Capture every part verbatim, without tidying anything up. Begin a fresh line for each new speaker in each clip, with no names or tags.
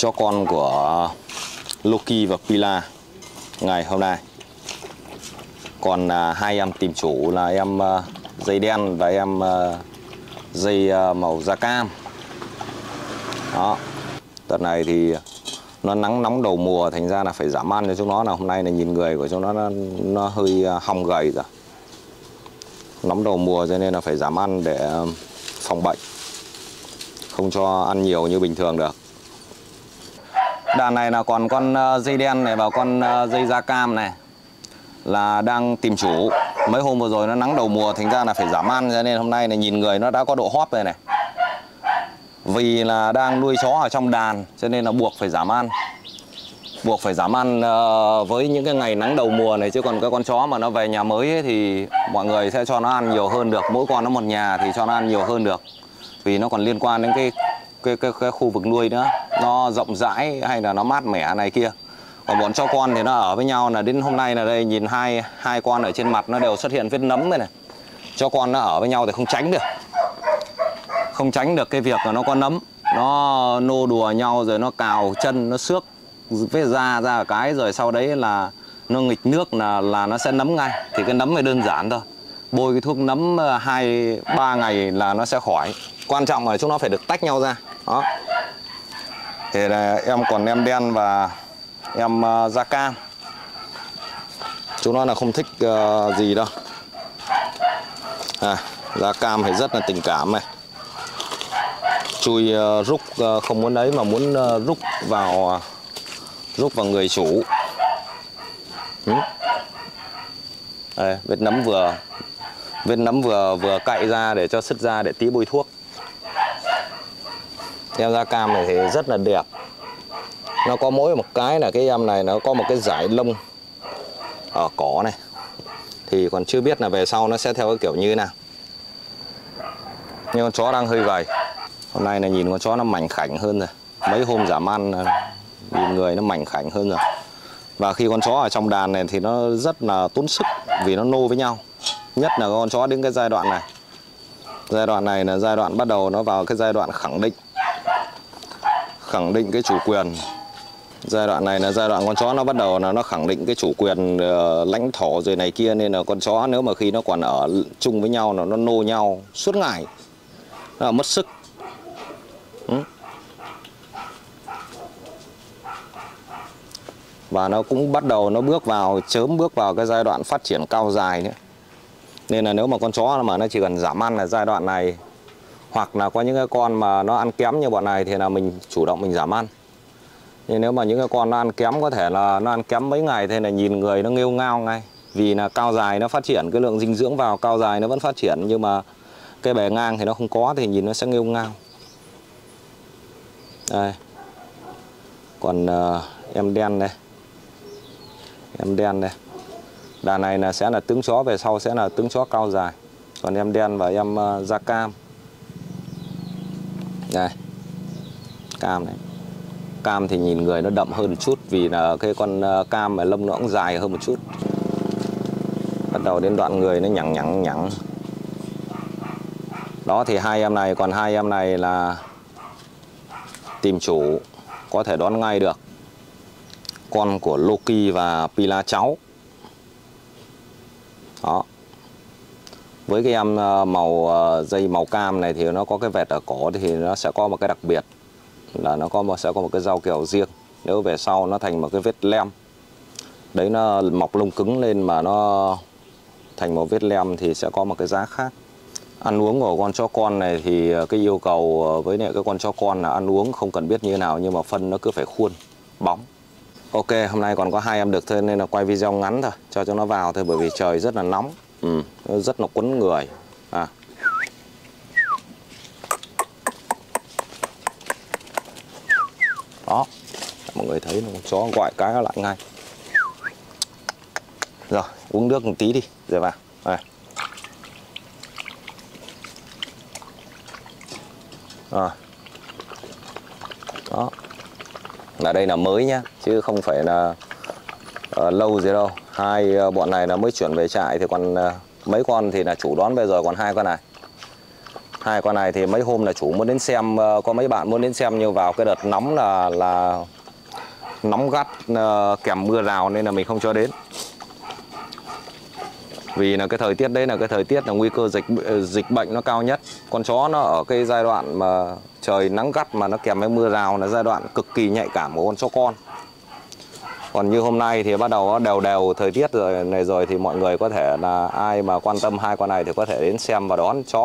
cho con của Loki và Pila ngày hôm nay. Còn à, hai em tìm chủ là em à, dây đen và em à, dây à, màu da cam. Đó. Đợt này thì nó nắng nóng đầu mùa, thành ra là phải giảm ăn cho chúng nó. Là hôm nay là nhìn người của chúng nó nó, nó hơi hong gầy rồi. Nóng đầu mùa cho nên là phải giảm ăn để phòng bệnh, không cho ăn nhiều như bình thường được. Đàn này là còn con dây đen này và con dây da cam này là đang tìm chủ. Mấy hôm vừa rồi nó nắng đầu mùa, thành ra là phải giảm ăn, cho nên hôm nay là nhìn người nó đã có độ hóp rồi này. Vì là đang nuôi chó ở trong đàn cho nên là buộc phải giảm ăn. Buộc phải giảm ăn uh, với những cái ngày nắng đầu mùa này. Chứ còn cái con chó mà nó về nhà mới ấy, thì mọi người sẽ cho nó ăn nhiều hơn được. Mỗi con nó một nhà thì cho nó ăn nhiều hơn được. Vì nó còn liên quan đến cái, cái, cái, cái khu vực nuôi nữa. Nó rộng rãi hay là nó mát mẻ này kia. Còn bọn chó con thì nó ở với nhau là đến hôm nay là đây nhìn hai, hai con ở trên mặt nó đều xuất hiện vết nấm đây này. Chó con nó ở với nhau thì không tránh được. Không tránh được cái việc là nó có nấm. Nó nô đùa nhau rồi nó cào chân, nó xước vết da ra cái, rồi sau đấy là nó nghịch nước là là nó sẽ nấm ngay. Thì cái nấm này đơn giản thôi, bôi cái thuốc nấm hai ba ngày là nó sẽ khỏi. Quan trọng là chúng nó phải được tách nhau ra. Đó. Thì là em còn em đen và em uh, da cam. Chúng nó là không thích uh, gì đâu. À, da cam thì rất là tình cảm này. Chui uh, rúc uh, không muốn đấy mà muốn uh, rúc vào uh, rúc vào người chủ. ừ. Đây, vết nấm vừa vết nấm vừa vừa cạy ra để cho sứt ra để tí bôi thuốc. Em da cam này thì rất là đẹp. Nó có mỗi một cái là cái em này nó có một cái dải lông ở cỏ này. Thì còn chưa biết là về sau nó sẽ theo cái kiểu như thế nào. Nhưng con chó đang hơi gầy. Hôm nay là nhìn con chó nó mảnh khảnh hơn rồi. Mấy hôm giảm ăn nhìn người nó mảnh khảnh hơn rồi. Và khi con chó ở trong đàn này thì nó rất là tốn sức vì nó nô với nhau. Nhất là con chó đến cái giai đoạn này. Giai đoạn này là giai đoạn bắt đầu nó vào cái giai đoạn khẳng định. Khẳng định cái chủ quyền. Giai đoạn này là giai đoạn con chó nó bắt đầu là nó khẳng định cái chủ quyền uh, lãnh thổ rồi này kia. Nên là con chó nếu mà khi nó còn ở chung với nhau là nó nô nhau suốt ngày, nó là mất sức. ừ. Và nó cũng bắt đầu nó bước vào chớm bước vào cái giai đoạn phát triển cao dài nữa. Nên là nếu mà con chó mà nó chỉ cần giảm ăn là giai đoạn này, hoặc là có những cái con mà nó ăn kém như bọn này thì là mình chủ động mình giảm ăn. Nhưng nếu mà những cái con nó ăn kém có thể là nó ăn kém mấy ngày thì là nhìn người nó nghêu ngao ngay. Vì là cao dài nó phát triển, cái lượng dinh dưỡng vào cao dài nó vẫn phát triển, nhưng mà cái bề ngang thì nó không có thì nhìn nó sẽ nghêu ngao. Đây. Còn uh, em đen đây. Em đen đây. Đàn này là sẽ là tướng chó về sau sẽ là tướng chó cao dài. Còn em đen và em uh, da cam. Đây. Cam này. Cam thì nhìn người nó đậm hơn một chút vì là cái con uh, cam mà lông nó cũng dài hơn một chút. Bắt đầu đến đoạn người nó nhẵng nhẵng nhẵng. Đó thì hai em này, còn hai em này là tìm chủ, có thể đón ngay được. Con của Loki và Pila cháu. Đó. Với cái em màu dây màu cam này thì nó có cái vẹt ở cổ thì nó sẽ có một cái đặc biệt là nó có một, sẽ có một cái rau kèo riêng. Nếu về sau nó thành một cái vết lem, đấy nó mọc lông cứng lên mà nó thành một vết lem thì sẽ có một cái giá khác. Ăn uống của con chó con này thì cái yêu cầu với lại cái con chó con là ăn uống không cần biết như thế nào, nhưng mà phân nó cứ phải khuôn, bóng. Ok, hôm nay còn có hai em được thôi nên là quay video ngắn thôi, cho cho nó vào thôi bởi vì trời rất là nóng. Ừ, nó rất là quấn người. À. Đó, mọi người thấy con chó gọi cái nó lại ngay. Rồi, uống nước một tí đi, rồi vào. Đây. Rồi. Đó. Là đây là mới nhá, chứ không phải là uh, lâu gì đâu. Hai uh, bọn này là mới chuyển về trại thì còn uh, mấy con thì là chủ đón bây giờ còn hai con này. Hai con này thì mấy hôm là chủ muốn đến xem, có mấy bạn muốn đến xem, nhưng vào cái đợt nóng là là nóng gắt kèm mưa rào nên là mình không cho đến. Vì là cái thời tiết đấy là cái thời tiết là nguy cơ dịch dịch bệnh nó cao nhất. Con chó nó ở cái giai đoạn mà trời nắng gắt mà nó kèm với mưa rào là giai đoạn cực kỳ nhạy cảm của con chó con. Còn như hôm nay thì bắt đầu đều đều thời tiết rồi này rồi thì mọi người có thể là ai mà quan tâm hai con này thì có thể đến xem và đón chó.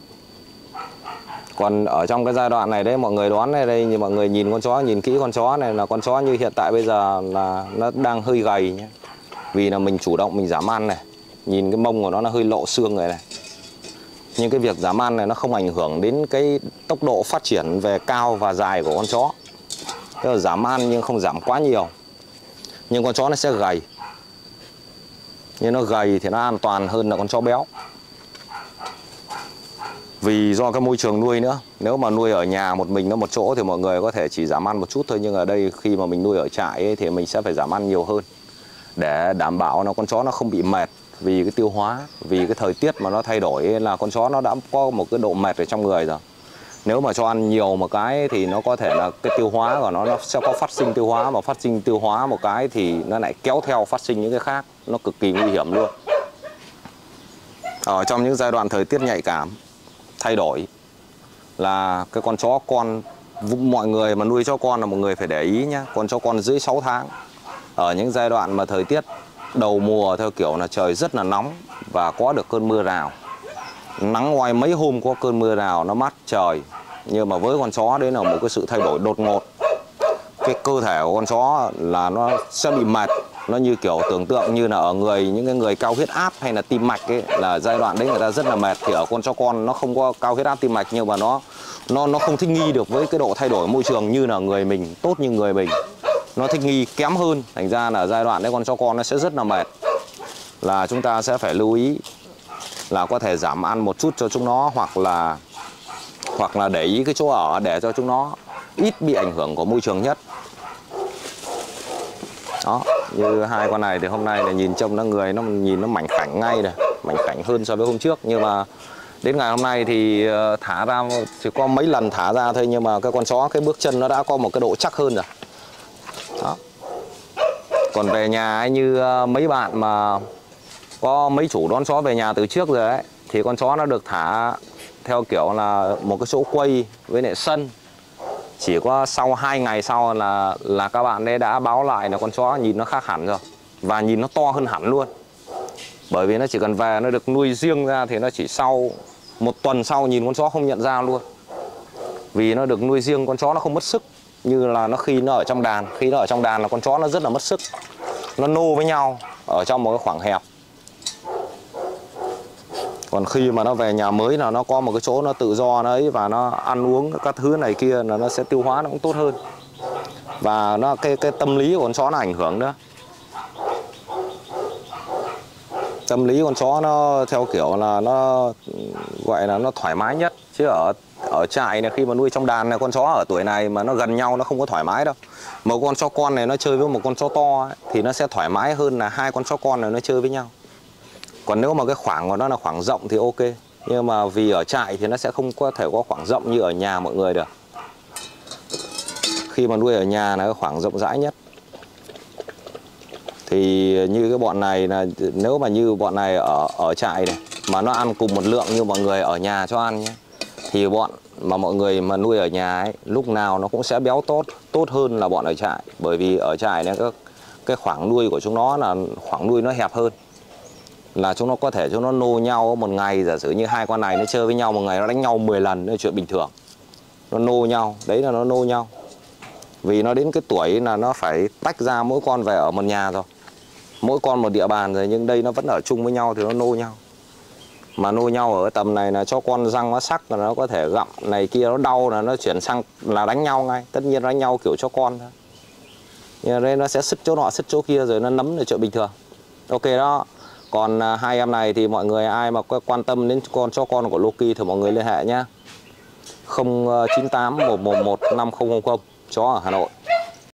Còn ở trong cái giai đoạn này đấy mọi người đón này đây, như mọi người nhìn con chó, nhìn kỹ con chó này là con chó như hiện tại bây giờ là nó đang hơi gầy nhé. Vì là mình chủ động mình giảm ăn này. Nhìn cái mông của nó nó hơi lộ xương rồi này. Nhưng cái việc giảm ăn này nó không ảnh hưởng đến cái tốc độ phát triển về cao và dài của con chó. Tức là giảm ăn nhưng không giảm quá nhiều. Nhưng con chó nó sẽ gầy. Nhưng nó gầy thì nó an toàn hơn là con chó béo. Vì do cái môi trường nuôi nữa. Nếu mà nuôi ở nhà một mình nó một chỗ thì mọi người có thể chỉ giảm ăn một chút thôi. Nhưng ở đây khi mà mình nuôi ở trại ấy, thì mình sẽ phải giảm ăn nhiều hơn. Để đảm bảo là con chó nó không bị mệt vì cái tiêu hóa. Vì cái thời tiết mà nó thay đổi là con chó nó đã có một cái độ mệt ở trong người rồi. Nếu mà cho ăn nhiều một cái thì nó có thể là cái tiêu hóa của nó, nó sẽ có phát sinh tiêu hóa. Mà phát sinh tiêu hóa một cái thì nó lại kéo theo phát sinh những cái khác. Nó cực kỳ nguy hiểm luôn. Ở trong những giai đoạn thời tiết nhạy cảm thay đổi là cái con chó con, mọi người mà nuôi chó con là một người phải để ý nhé. Con chó con dưới sáu tháng ở những giai đoạn mà thời tiết đầu mùa theo kiểu là trời rất là nóng và có được cơn mưa rào, nắng ngoài mấy hôm có cơn mưa rào, nó mát trời. Nhưng mà với con chó đấy là một cái sự thay đổi đột ngột. Cái cơ thể của con chó là nó sẽ bị mệt. Nó như kiểu tưởng tượng như là ở người những cái người cao huyết áp hay là tim mạch ấy, là giai đoạn đấy người ta rất là mệt. Thì ở con chó con nó không có cao huyết áp tim mạch, nhưng mà nó nó nó không thích nghi được với cái độ thay đổi môi trường như là người mình, tốt như người mình. Nó thích nghi kém hơn. Thành ra là giai đoạn đấy con chó con nó sẽ rất là mệt. Là chúng ta sẽ phải lưu ý là có thể giảm ăn một chút cho chúng nó, hoặc là hoặc là để ý cái chỗ ở để cho chúng nó ít bị ảnh hưởng của môi trường nhất. Đó, như hai con này thì hôm nay là nhìn trông nó người nó nhìn nó mảnh khảnh ngay rồi, mảnh khảnh hơn so với hôm trước. Nhưng mà đến ngày hôm nay thì thả ra chỉ có mấy lần thả ra thôi, nhưng mà cái con chó cái bước chân nó đã có một cái độ chắc hơn rồi. Đó. Còn về nhà ấy, như mấy bạn mà có mấy chủ đón chó về nhà từ trước rồi ấy, thì con chó nó được thả theo kiểu là một cái chỗ quây với lại sân. Chỉ có sau hai ngày sau là là các bạn ấy đã báo lại là con chó nhìn nó khác hẳn rồi. Và nhìn nó to hơn hẳn luôn. Bởi vì nó chỉ cần về nó được nuôi riêng ra thì nó chỉ sau một tuần sau nhìn con chó không nhận ra luôn. Vì nó được nuôi riêng, con chó nó không mất sức như là nó khi nó ở trong đàn. Khi nó ở trong đàn là con chó nó rất là mất sức. Nó nô với nhau ở trong một cái khoảng hẹp. Còn khi mà nó về nhà mới là nó có một cái chỗ nó tự do nó ấy, và nó ăn uống các thứ này kia là nó sẽ tiêu hóa nó cũng tốt hơn. Và nó cái cái tâm lý của con chó nó ảnh hưởng nữa. Tâm lý con chó nó theo kiểu là nó gọi là nó thoải mái nhất. Chứ ở ở trại này khi mà nuôi trong đàn này, con chó ở tuổi này mà nó gần nhau nó không có thoải mái đâu. Một con chó con này nó chơi với một con chó to ấy, thì nó sẽ thoải mái hơn là hai con chó con này nó chơi với nhau. Còn nếu mà cái khoảng của nó là khoảng rộng thì ok. Nhưng mà vì ở trại thì nó sẽ không có thể có khoảng rộng như ở nhà mọi người được. Khi mà nuôi ở nhà là cái khoảng rộng rãi nhất. Thì như cái bọn này là nếu mà như bọn này ở ở trại này mà nó ăn cùng một lượng như mọi người ở nhà cho ăn nhé, thì bọn mà mọi người mà nuôi ở nhà ấy lúc nào nó cũng sẽ béo tốt tốt hơn là bọn ở trại. Bởi vì ở trại này cái, cái khoảng nuôi của chúng nó là khoảng nuôi nó hẹp hơn. Là chúng nó có thể chúng nó nô nhau một ngày, giả sử như hai con này nó chơi với nhau một ngày nó đánh nhau mười lần, đó là chuyện bình thường. Nó nô nhau, đấy là nó nô nhau. Vì nó đến cái tuổi là nó phải tách ra mỗi con về ở một nhà rồi. Mỗi con một địa bàn rồi, nhưng đây nó vẫn ở chung với nhau thì nó nô nhau. Mà nô nhau ở tầm này là cho con răng nó sắc là nó có thể gặm này kia, nó đau là nó chuyển sang là đánh nhau ngay. Tất nhiên đánh nhau kiểu cho con thôi. Nhưng đây nó sẽ sứt chỗ nọ sứt chỗ kia rồi nó nấm là chuyện bình thường. Ok đó. Còn hai em này thì mọi người ai mà quan tâm đến con chó con của Loki thì mọi người liên hệ nhé. không chín tám một một một năm không không không, chó ở Hà Nội.